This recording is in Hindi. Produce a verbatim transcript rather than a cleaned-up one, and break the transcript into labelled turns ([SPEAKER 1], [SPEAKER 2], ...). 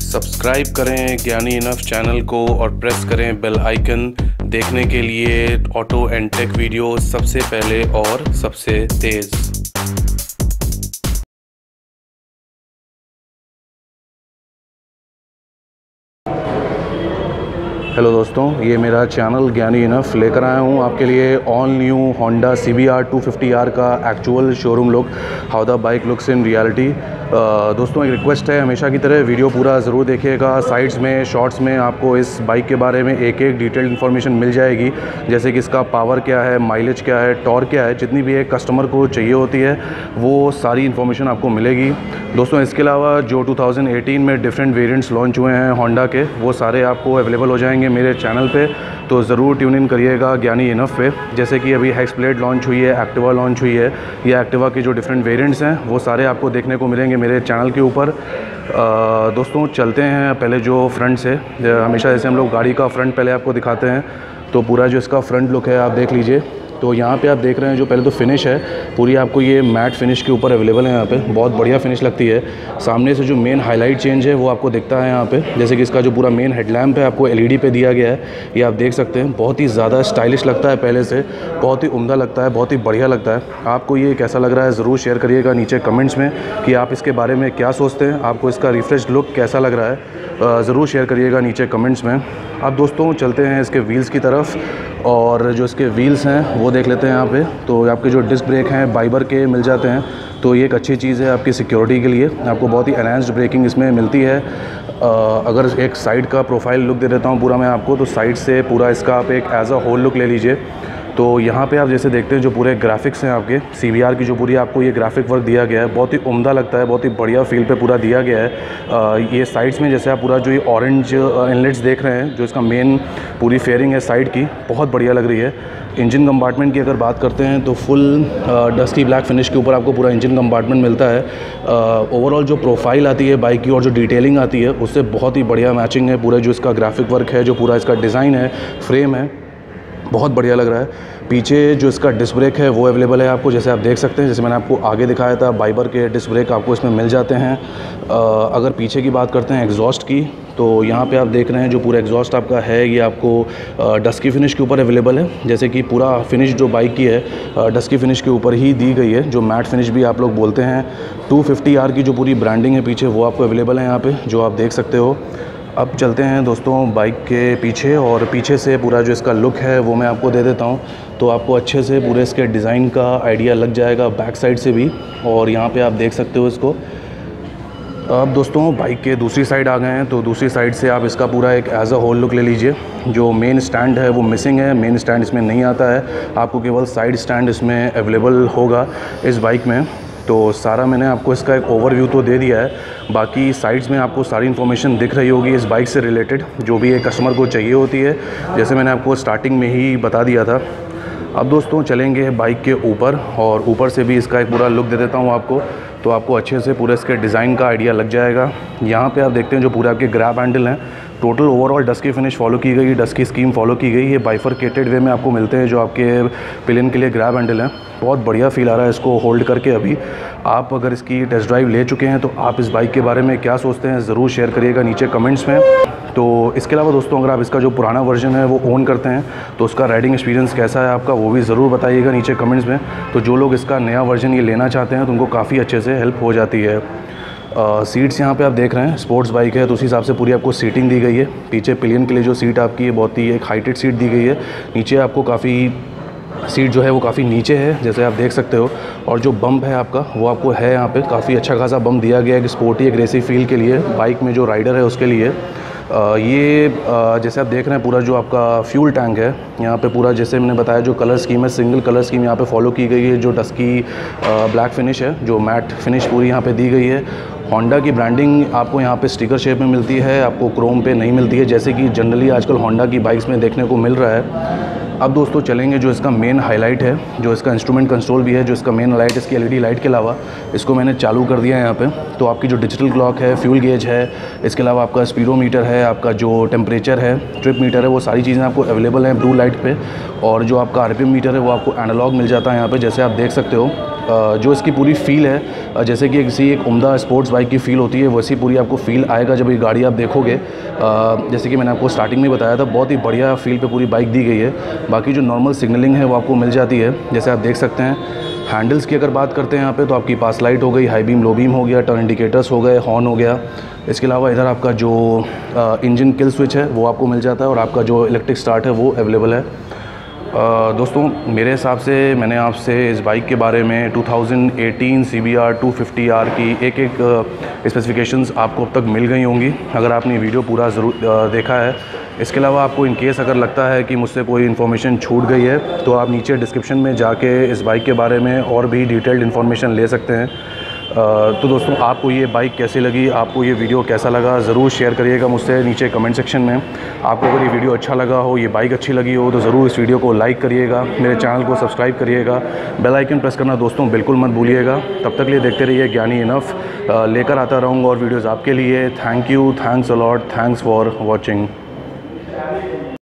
[SPEAKER 1] सब्सक्राइब करें ज्ञानी इनफ चैनल को और प्रेस करें बेल आइकन देखने के लिए ऑटो एंड टेक वीडियो सबसे पहले और सबसे तेज़। हेलो दोस्तों, ये मेरा चैनल ज्ञानी इनफ लेकर आया हूँ आपके लिए all new Honda C B R two fifty R का actual showroom look, how the bike looks in reality. दोस्तों एक रिक्वेस्ट है, हमेशा की तरह वीडियो पूरा ज़रूर देखिएगा। साइड्स में शॉर्ट्स में आपको इस बाइक के बारे में एक एक डिटेल्ड इन्फॉर्मेशन मिल जाएगी, जैसे कि इसका पावर क्या है, माइलेज क्या है, टॉर्क क्या है, जितनी भी एक कस्टमर को चाहिए होती है वो सारी इन्फॉर्मेशन आपको मिलेगी। दोस्तों इसके अलावा जो टू थाउजेंड एटीन में डिफरेंट वेरिएंट्स लॉन्च हुए हैं होंडा के, वो सारे आपको अवेलेबल हो जाएंगे मेरे चैनल पे, तो ज़रूर ट्यून इन करिएगा ज्ञानी इनफ पे। जैसे कि अभी हेक्सप्लेड लॉन्च हुई है, एक्टिवा लॉन्च हुई है, या एक्टिवा के जो डिफरेंट वेरिएंट्स हैं वो सारे आपको देखने को मिलेंगे मेरे चैनल के ऊपर। दोस्तों चलते हैं पहले जो फ्रंट से, हमेशा जैसे हम लोग गाड़ी का फ्रंट पहले आपको दिखाते हैं, तो पूरा जो इसका फ्रंट लुक है आप देख लीजिए। तो यहाँ पे आप देख रहे हैं जो पहले तो फिनिश है पूरी आपको ये मैट फिनिश के ऊपर अवेलेबल है। यहाँ पे बहुत बढ़िया फिनिश लगती है। सामने से जो मेन हाईलाइट चेंज है वो आपको दिखता है यहाँ पे, जैसे कि इसका जो पूरा मेन हेडलैम्प है आपको एलईडी पे दिया गया है, ये आप देख सकते हैं। बहुत ही ज़्यादा स्टाइलिश लगता है, पहले से बहुत ही उम्दा लगता है, बहुत ही बढ़िया लगता है। आपको ये कैसा लग रहा है ज़रूर शेयर करिएगा नीचे कमेंट्स में कि आप इसके बारे में क्या सोचते हैं, आपको इसका रिफ्रेश लुक कैसा लग रहा है, ज़रूर शेयर करिएगा नीचे कमेंट्स में। अब दोस्तों चलते हैं इसके व्हील्स की तरफ, और जो इसके व्हील्स हैं वो देख लेते हैं यहाँ पे। तो आपके जो डिस्क ब्रेक हैं बाइबर के मिल जाते हैं, तो ये एक अच्छी चीज़ है आपकी सिक्योरिटी के लिए, आपको बहुत ही एनहांस्ड ब्रेकिंग इसमें मिलती है। आ, अगर एक साइड का प्रोफाइल लुक दे देता हूँ पूरा मैं आपको, तो साइड से पूरा इसका आप एक एज अ होल लुक ले लीजिए। तो यहाँ पे आप जैसे देखते हैं जो पूरे ग्राफिक्स हैं आपके सी बी आर की, जो पूरी आपको ये ग्राफिक वर्क दिया गया है बहुत ही उम्दा लगता है, बहुत ही बढ़िया फील पे पूरा दिया गया है। आ, ये साइड्स में जैसे आप पूरा जो ये ऑरेंज इनलेट्स देख रहे हैं, जो इसका मेन पूरी फेयरिंग है साइड की, बहुत बढ़िया लग रही है। इंजन कंपार्टमेंट की अगर बात करते हैं तो फुल डस्की ब्लैक फिनिश के ऊपर आपको पूरा इंजन कंपार्टमेंट मिलता है। ओवरऑल जो प्रोफाइल आती है बाइक की और जो डिटेलिंग आती है उससे बहुत ही बढ़िया मैचिंग है। पूरा जो इसका ग्राफिक वर्क है, जो पूरा इसका डिज़ाइन है, फ्रेम है, बहुत बढ़िया लग रहा है। पीछे जो इसका डिस्क ब्रेक है वो अवेलेबल है आपको, जैसे आप देख सकते हैं, जैसे मैंने आपको आगे दिखाया था बाइबर के डिस्क ब्रेक आपको इसमें मिल जाते हैं। अगर पीछे की बात करते हैं एग्जॉस्ट की, तो यहाँ पे आप देख रहे हैं जो पूरा एग्जॉस्ट आपका है ये आपको डस्की फिनिश के ऊपर अवेलेबल है, जैसे कि पूरा फिनिश जो बाइक की है डस्की फिनिश के ऊपर ही दी गई है, जो मैट फिनिश भी आप लोग बोलते हैं। टू फिफ्टी आर की जो पूरी ब्रांडिंग है पीछे वो आपको अवेलेबल है यहाँ पे, जो आप देख सकते हो। अब चलते हैं दोस्तों बाइक के पीछे, और पीछे से पूरा जो इसका लुक है वो मैं आपको दे देता हूँ, तो आपको अच्छे से पूरे इसके डिज़ाइन का आइडिया लग जाएगा बैक साइड से भी। और यहाँ पे आप देख सकते हो इसको। अब दोस्तों बाइक के दूसरी साइड आ गए हैं, तो दूसरी साइड से आप इसका पूरा एक एज अ होल लुक ले लीजिए। जो मेन स्टैंड है वो मिसिंग है, मेन स्टैंड इसमें नहीं आता है, आपको केवल साइड स्टैंड इसमें अवेलेबल होगा इस बाइक में। तो सारा मैंने आपको इसका एक ओवरव्यू तो दे दिया है, बाकी साइड्स में आपको सारी इन्फॉर्मेशन दिख रही होगी इस बाइक से रिलेटेड, जो भी एक कस्टमर को चाहिए होती है, जैसे मैंने आपको स्टार्टिंग में ही बता दिया था। अब दोस्तों चलेंगे बाइक के ऊपर, और ऊपर से भी इसका एक पूरा लुक दे देता हूँ आपको, तो आपको अच्छे से पूरे इसके डिज़ाइन का आइडिया लग जाएगा। यहाँ पे आप देखते हैं जो पूरे आपके ग्रैब हैंडल हैं, total overall dusky finish follow की गई, डस्की स्कीम फॉलो की गई। ये बाइफरकेटेड वे में आपको मिलते हैं जो आपके पिलियन के लिए ग्रैब हैंडल हैं। बहुत बढ़िया फील आ रहा है इसको होल्ड करके। अभी आप अगर इसकी टेस्ट ड्राइव ले चुके हैं तो आप इस बाइक के बारे में क्या सोचते हैं ज़रूर शेयर करिएगा नीचे कमेंट्स में। तो इसके अलावा दोस्तों अगर आप इसका जो पुराना वर्जन है वो ओन करते हैं तो उसका राइडिंग एक्सपीरियंस कैसा है आपका, वो भी ज़रूर बताइएगा नीचे कमेंट्स में। तो जो लोग इसका नया वर्जन ये लेना चाहते हैं तो उनको काफ़ी अच्छे से हेल्प हो जाती है। सीट्स uh, यहाँ पे आप देख रहे हैं स्पोर्ट्स बाइक है तो उस हिसाब से पूरी आपको सीटिंग दी गई है। पीछे पिलियन के लिए जो सीट आपकी है बहुत ही एक हाइटेड सीट दी गई है। नीचे आपको काफ़ी सीट जो है वो काफ़ी नीचे है, जैसे आप देख सकते हो। और जो बम्प है आपका वो आपको है यहाँ पे काफ़ी अच्छा खासा बम्प दिया गया है, एक स्पोर्टी एग्रेसिव फील के लिए बाइक में जो राइडर है उसके लिए। आ, ये आ, जैसे आप देख रहे हैं पूरा जो आपका फ्यूल टैंक है यहाँ पे पूरा, जैसे मैंने बताया जो कलर स्कीम है सिंगल कलर स्कीम यहाँ पे फॉलो की गई है। जो डस्की ब्लैक फिनिश है, जो मैट फिनिश पूरी यहाँ पे दी गई है। होंडा की ब्रांडिंग आपको यहाँ पे स्टिकर शेप में मिलती है, आपको क्रोम पे नहीं मिलती है, जैसे कि जनरली आजकल होंडा की बाइक्स में देखने को मिल रहा है। अब दोस्तों चलेंगे जो इसका मेन हाईलाइट है, जो इसका इंस्ट्रूमेंट कंसोल भी है, जो इसका मेन लाइट, इसकी एलईडी लाइट के अलावा इसको मैंने चालू कर दिया है यहाँ पे। तो आपकी जो डिजिटल क्लॉक है, फ्यूल गेज है, इसके अलावा आपका स्पीडोमीटर है, आपका जो टेम्परेचर है, ट्रिप मीटर है, वो सारी चीज़ें आपको अवेलेबल हैं ब्लू लाइट पे। और जो आपका आरपीएम मीटर है वो आपको एनालॉग मिल जाता है यहाँ पे, जैसे आप देख सकते हो। जो इसकी पूरी फ़ील है जैसे कि किसी एक उम्दा स्पोर्ट्स बाइक की फ़ील होती है, वैसी पूरी आपको फ़ील आएगा जब ये गाड़ी आप देखोगे। जैसे कि मैंने आपको स्टार्टिंग में बताया था, बहुत ही बढ़िया फ़ील पे पूरी बाइक दी गई है। बाकी जो नॉर्मल सिग्नलिंग है वो आपको मिल जाती है, जैसे आप देख सकते हैं। हैंडल्स की अगर बात करते हैं यहाँ पे, तो आपकी पास लाइट हो गई, हाई बीम लो बीम हो गया, टर्न इंडिकेटर्स हो गए, हॉर्न हो गया। इसके अलावा इधर आपका जो इंजन किल स्विच है वो आपको मिल जाता है, और आपका जो इलेक्ट्रिक स्टार्ट है वो अवेलेबल है। Uh, दोस्तों मेरे हिसाब से मैंने आपसे इस बाइक के बारे में two thousand eighteen C B R two fifty R की एक एक स्पेसिफिकेशंस आपको अब तक मिल गई होंगी, अगर आपने वीडियो पूरा ज़रूर uh, देखा है। इसके अलावा आपको इन केस अगर लगता है कि मुझसे कोई इन्फॉर्मेशन छूट गई है, तो आप नीचे डिस्क्रिप्शन में जाके इस बाइक के बारे में और भी डिटेल्ड इन्फॉर्मेशन ले सकते हैं। तो दोस्तों आपको ये बाइक कैसी लगी, आपको ये वीडियो कैसा लगा, ज़रूर शेयर करिएगा मुझसे नीचे कमेंट सेक्शन में। आपको अगर ये वीडियो अच्छा लगा हो, ये बाइक अच्छी लगी हो, तो ज़रूर इस वीडियो को लाइक करिएगा, मेरे चैनल को सब्सक्राइब करिएगा, बेल आइकन प्रेस करना दोस्तों बिल्कुल मत भूलिएगा। तब तक लिए देखते रहिए ज्ञानी इनफ, लेकर आता रहूँगा और वीडियोज़ आपके लिए। Thank you, thanks a lot, thanks for watching.